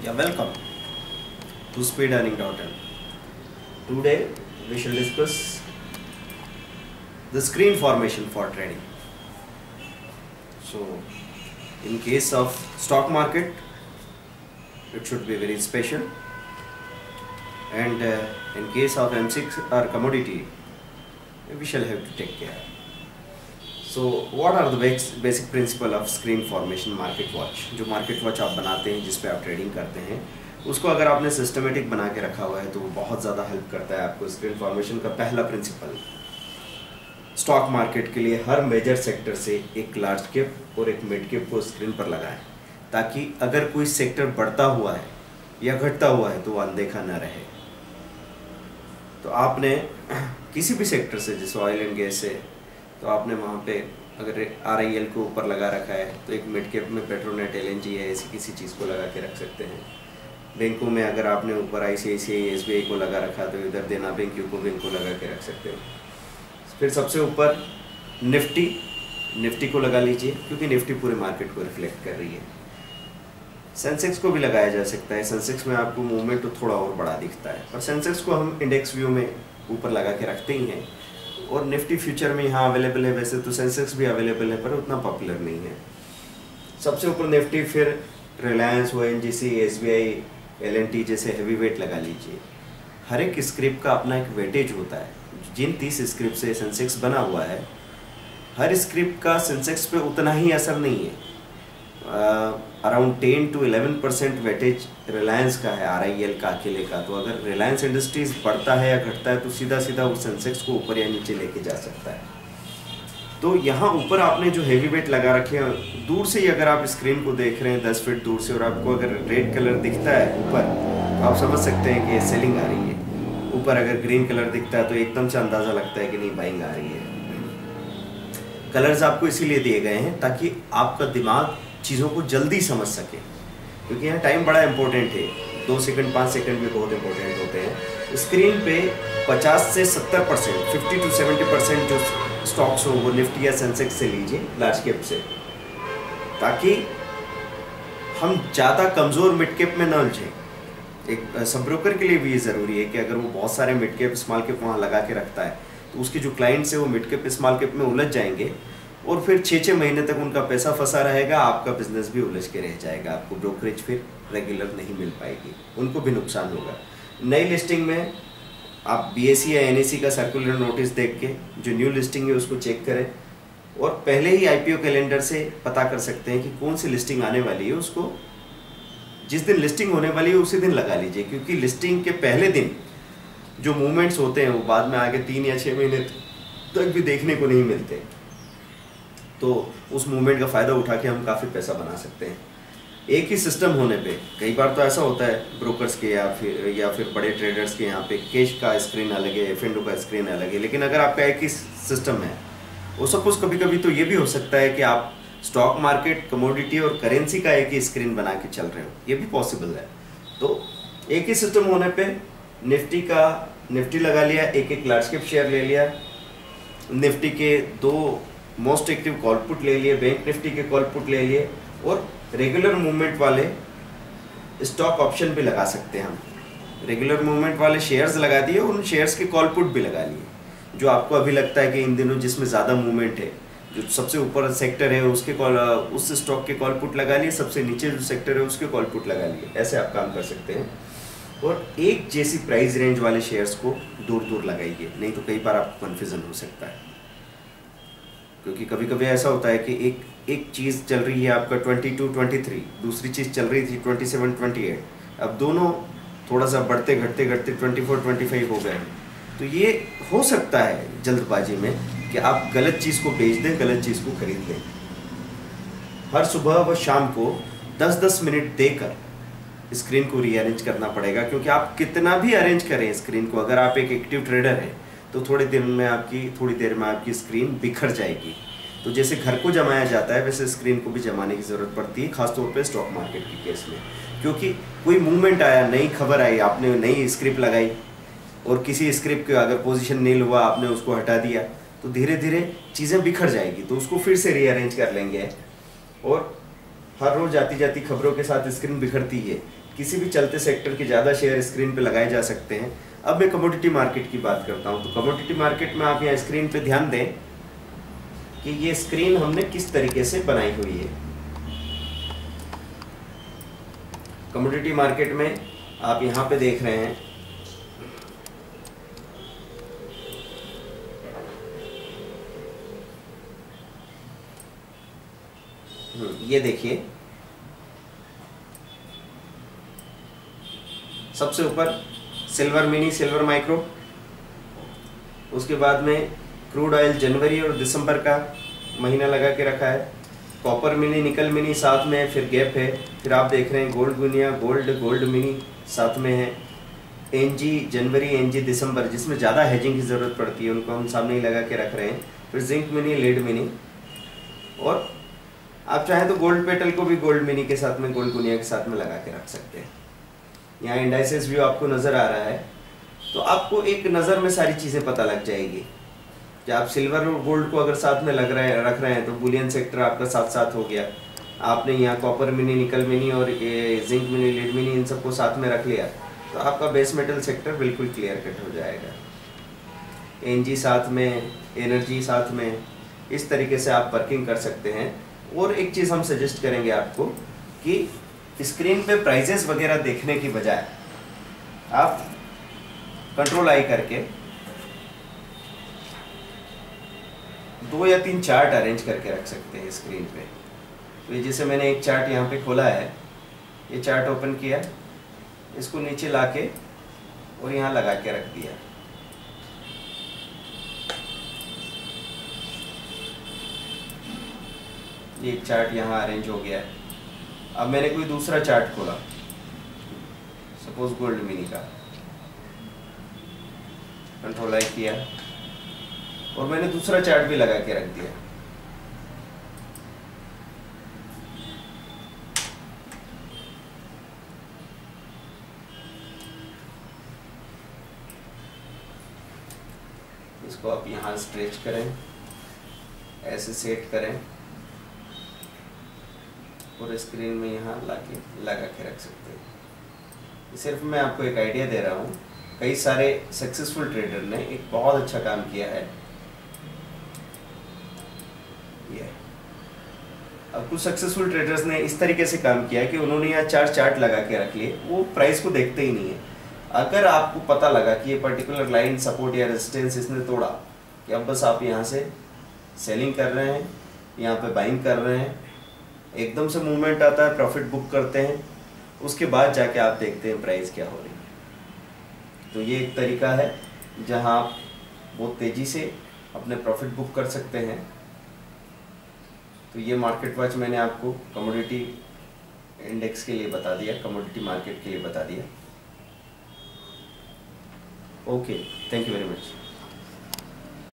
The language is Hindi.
Yeah, welcome to speedearning.in. Today we shall discuss the screen formation for trading. So, in case of stock market, it should be very special, and in case of M6 or commodity, we shall have to take care. So, what are the basic principle of screen formation market watch? जो market watch आप बनाते हैं, जिस पे आप ट्रेडिंग करते हैं, उसको अगर आपने सिस्टमेटिक बना के रखा हुआ है तो वो बहुत ज़्यादा हेल्प करता है आपको। स्क्रीन फॉर्मेशन का पहला प्रिंसिपल, स्टॉक मार्केट के लिए हर मेजर सेक्टर से एक लार्ज कैप और एक मिड कैप को स्क्रीन पर लगाएं, ताकि अगर कोई सेक्टर बढ़ता हुआ है या घटता हुआ है तो वो अनदेखा न रहे। तो आपने किसी भी सेक्टर से, जैसे ऑयल एंड गैस है, तो आपने वहाँ पे अगर RIL को ऊपर लगा रखा है तो एक मिड कैप में पेट्रोनेट LNG है, ऐसी किसी चीज़ को लगा के रख सकते हैं। बैंकों में अगर आपने ऊपर ICICI SBI को लगा रखा तो इधर देना बैंक यूको बैंक को लगा के रख सकते हो। फिर सबसे ऊपर निफ्टी को लगा लीजिए, क्योंकि निफ्टी पूरे मार्केट को रिफ्लेक्ट कर रही है। सेंसेक्स को भी लगाया जा सकता है। सेंसेक्स में आपको मूवमेंट तो थोड़ा और बड़ा दिखता है, पर सेंसेक्स को हम इंडेक्स व्यू में ऊपर लगा के रखते ही हैं। और निफ्टी फ्यूचर में यहाँ अवेलेबल है, वैसे तो सेंसेक्स भी अवेलेबल है पर उतना पॉपुलर नहीं है। सबसे ऊपर निफ्टी, फिर रिलायंस, ONGC, SBI, L&T जैसे हैवी वेट लगा लीजिए। हर एक स्क्रिप्ट का अपना एक वेटेज होता है। जिन 30 स्क्रिप्ट से सेंसेक्स बना हुआ है, हर स्क्रिप्ट का सेंसेक्स पे उतना ही असर नहीं है। अराउंड 10 to 11% वेटेज रिलायंस का है, RIL का अकेले का। तो अगर रिलायंस इंडस्ट्रीज बढ़ता है या घटता है तो सीधा सीधा उस सेंसेक्स को ऊपर या नीचे लेके जा सकता है। तो यहाँ ऊपर आपने जो हैवी वेट लगा रखे हैं, दूर से ही अगर आप स्क्रीन को देख रहे हैं 10 फीट दूर से, और आपको अगर रेड कलर दिखता है ऊपर, तो आप समझ सकते हैं कि ये सेलिंग आ रही है। ऊपर अगर ग्रीन कलर दिखता है तो एकदम से अंदाज़ा लगता है कि नहीं, बाइंग आ रही है। कलर्स आपको इसीलिए दिए गए हैं ताकि आपका दिमाग चीज़ों को जल्दी समझ सके, क्योंकि यहाँ टाइम बड़ा इंपॉर्टेंट है। 2 सेकंड 5 सेकंड भी बहुत इंपॉर्टेंट होते हैं। स्क्रीन पे 50 से 70%, 50 to 70% जो स्टॉक्स हो वो निफ्टी या सेंसेक्स से लीजिए, लार्ज कैप से, ताकि हम ज़्यादा कमज़ोर मिड कैप में न उलझें। एक सब ब्रोकर के लिए भी ये ज़रूरी है कि अगर वो बहुत सारे मिड कैप स्मॉल कैप वहाँ लगा के रखता है तो उसके जो क्लाइंट्स है वो मिड कैप स्मॉल कैप में उलझ जाएंगे, और फिर 6-6 महीने तक उनका पैसा फंसा रहेगा, आपका बिजनेस भी उलझ के रह जाएगा। आपको ब्रोकरेज फिर रेगुलर नहीं मिल पाएगी, उनको भी नुकसान होगा। नई लिस्टिंग में आप BSE या NSE का सर्कुलर नोटिस देख के जो न्यू लिस्टिंग है उसको चेक करें, और पहले ही IPO कैलेंडर से पता कर सकते हैं कि कौन सी लिस्टिंग आने वाली है। उसको जिस दिन लिस्टिंग होने वाली है उसी दिन लगा लीजिए, क्योंकि लिस्टिंग के पहले दिन जो मूवमेंट्स होते हैं वो बाद में आगे 3 या 6 महीने तक भी देखने को नहीं मिलते। तो उस मूवमेंट का फ़ायदा उठा के हम काफ़ी पैसा बना सकते हैं। एक ही सिस्टम होने पे कई बार तो ऐसा होता है ब्रोकर्स के या फिर बड़े ट्रेडर्स के यहाँ पे कैश का स्क्रीन अलग है, F&O का स्क्रीन अलग है। लेकिन अगर आपका एक ही सिस्टम है, वो सपोज कभी कभी तो ये भी हो सकता है कि आप स्टॉक मार्केट, कमोडिटी और करेंसी का एक ही स्क्रीन बना के चल रहे हो, ये भी पॉसिबल है। तो एक ही सिस्टम होने पर निफ्टी लगा लिया, एक लार्ज कैप शेयर ले लिया, निफ्टी के 2 मोस्ट एक्टिव कॉल पुट ले लिए, बैंक निफ्टी के कॉल पुट ले लिए, और रेगुलर मूवमेंट वाले स्टॉक ऑप्शन भी लगा सकते हैं हम। रेगुलर मूवमेंट वाले शेयर्स लगा दिए, उन शेयर्स के कॉल पुट भी लगा लिए। जो आपको अभी लगता है कि इन दिनों जिसमें ज़्यादा मूवमेंट है, जो सबसे ऊपर सेक्टर है उसके उस स्टॉक के कॉल पुट लगा लिए, सबसे नीचे जो सेक्टर है उसके कॉल पुट लगा लिए। ऐसे आप काम कर सकते हैं। और एक जैसी प्राइस रेंज वाले शेयर्स को दूर दूर लगाइए, नहीं तो कई बार आपको कन्फ्यूज़न हो सकता है। क्योंकि कभी कभी ऐसा होता है कि एक चीज़ चल रही है आपका 22-23, दूसरी चीज़ चल रही थी 27-28, अब दोनों थोड़ा सा बढ़ते घटते 24-25 हो गए। तो ये हो सकता है जल्दबाजी में कि आप गलत चीज़ को बेच दें, गलत चीज़ को खरीद लें। हर सुबह व शाम को 10-10 मिनट देकर स्क्रीन को रीअरेंज करना पड़ेगा, क्योंकि आप कितना भी अरेंज करें स्क्रीन को, अगर आप एक एक्टिव ट्रेडर हैं तो थोड़ी देर में आपकी स्क्रीन बिखर जाएगी। तो जैसे घर को जमाया जाता है वैसे स्क्रीन को भी जमाने की ज़रूरत पड़ती है, खासतौर पे स्टॉक मार्केट के केस में। क्योंकि कोई मूवमेंट आया, नई खबर आई, आपने नई स्क्रिप्ट लगाई, और किसी स्क्रिप्ट के अगर पोजीशन नील हुआ, आपने उसको हटा दिया, तो धीरे धीरे चीज़ें बिखर जाएगी। तो उसको फिर से रीअरेंज कर लेंगे। और हर रोज़ आती जाती खबरों के साथ स्क्रीन बिखरती है, किसी भी चलते सेक्टर के ज़्यादा शेयर स्क्रीन पे लगाए जा सकते हैं। अब मैं कमोडिटी मार्केट की बात करता हूँ। तो कमोडिटी मार्केट में आप यहाँ स्क्रीन पे ध्यान दें कि ये स्क्रीन हमने किस तरीके से बनाई हुई है। कमोडिटी मार्केट में आप यहाँ पे देख रहे हैं ये देखिए, सबसे ऊपर सिल्वर मिनी, सिल्वर माइक्रो, उसके बाद में क्रूड ऑयल जनवरी और दिसंबर का महीना लगा के रखा है, कॉपर मिनी, निकल मिनी साथ में, फिर गैप है, फिर आप देख रहे हैं गोल्ड दुनिया, गोल्ड मिनी साथ में है, एनजी जनवरी, एनजी दिसंबर, जिसमें ज़्यादा हेजिंग की ज़रूरत पड़ती है उनको हम सामने ही लगा के रख रहे हैं, फिर जिंक मिनी, लीड मिनी, और आप चाहें तो गोल्ड पेटल को भी गोल्ड मिनी के साथ में, गोल्ड दुनिया के साथ में लगा के रख सकते हैं। यहाँ इंडाइसेस व्यू आपको नज़र आ रहा है, तो आपको एक नज़र में सारी चीज़ें पता लग जाएगी कि आप सिल्वर और गोल्ड को अगर साथ में रख रहे हैं तो बुलियन सेक्टर आपका साथ साथ हो गया। आपने यहाँ कॉपर मिनी, निकल मिनी और जिंक मिनी, लीड मिनी, इन सबको साथ में रख लिया तो आपका बेस मेटल सेक्टर बिल्कुल क्लियर कट हो जाएगा। एनजी साथ में, एनर्जी साथ में, इस तरीके से आप वर्किंग कर सकते हैं। और एक चीज़ हम सजेस्ट करेंगे आपको कि स्क्रीन पे प्राइजेस वगैरह देखने की बजाय आप कंट्रोल आई करके 2 या 3 चार्ट अरेंज करके रख सकते हैं स्क्रीन पे। तो ये जैसे मैंने एक चार्ट यहाँ पे खोला है, ये चार्ट ओपन किया, इसको नीचे लाके और यहाँ लगा के रख दिया। ये चार्ट यहाँ अरेंज हो गया है। अब मैंने कोई दूसरा चार्ट खोला, सपोज गोल्ड मिनी का, कंट्रोल आई किया और मैंने दूसरा चार्ट भी लगा के रख दिया। इसको आप यहाँ स्ट्रेच करें, ऐसे सेट करें और स्क्रीन में यहाँ लगा के रख सकते हैं। सिर्फ मैं आपको एक आइडिया दे रहा हूँ, कई सारे सक्सेसफुल ट्रेडर ने एक बहुत अच्छा काम किया है। ये अब कुछ सक्सेसफुल ट्रेडर्स ने इस तरीके से काम किया कि उन्होंने यहाँ 4 चार्ट लगा के रख लिए, वो प्राइस को देखते ही नहीं है। अगर आपको पता लगा कि ये पर्टिकुलर लाइन सपोर्ट या रेजिस्टेंस इसने तोड़ा, कि अब बस आप यहाँ से सेलिंग कर रहे हैं, यहाँ पे बाइंग कर रहे हैं, एकदम से मूवमेंट आता है, प्रॉफिट बुक करते हैं, उसके बाद जाके आप देखते हैं प्राइस क्या हो रही है। तो ये एक तरीका है जहां आप बहुत तेज़ी से अपने प्रॉफिट बुक कर सकते हैं। तो ये मार्केट वॉच मैंने आपको कमोडिटी इंडेक्स के लिए बता दिया, कमोडिटी मार्केट के लिए बता दिया। Okay, thank you very much.